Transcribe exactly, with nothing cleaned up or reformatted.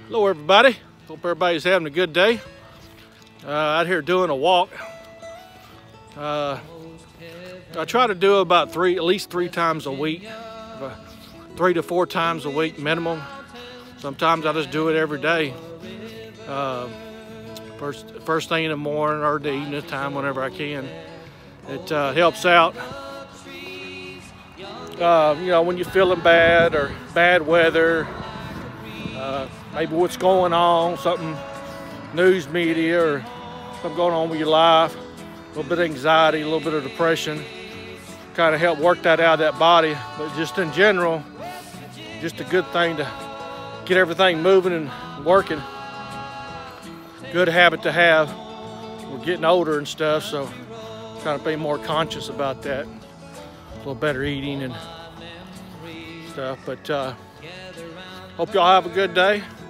Hello everybody, hope everybody's having a good day. Uh, out here doing a walk. Uh, I try to do about three, at least three times a week, uh, three to four times a week minimum. Sometimes I just do it every day. Uh, first, first thing in the morning or the evening time, whenever I can. It uh, helps out. Uh, you know, when you're feeling bad or bad weather. Uh, maybe what's going on, something, news media or something going on with your life, a little bit of anxiety, a little bit of depression, kind of help work that out of that body. But just in general, just a good thing to get everything moving and working. Good habit to have. We're getting older and stuff, so kind of be more conscious about that. A little better eating and stuff, but uh, hope y'all have a good day.